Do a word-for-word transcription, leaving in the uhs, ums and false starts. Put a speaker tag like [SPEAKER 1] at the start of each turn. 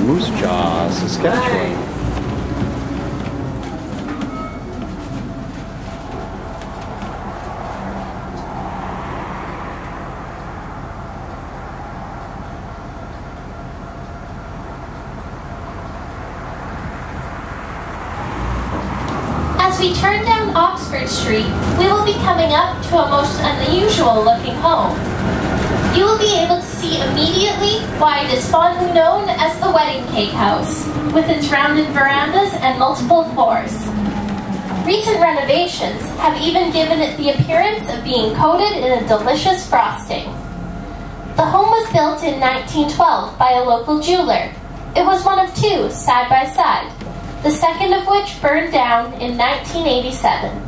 [SPEAKER 1] MooseJaw, Saskatchewan.
[SPEAKER 2] As we turn down Oxford Street, we will be coming up to a most unusual looking home. You will be able to see immediately why it is fondly known as the Wedding Cake House, with its rounded verandas and multiple floors. Recent renovations have even given it the appearance of being coated in a delicious frosting. The home was built in nineteen twelve by a local jeweler. It was one of two, side by side, the second of which burned down in nineteen eighty-seven.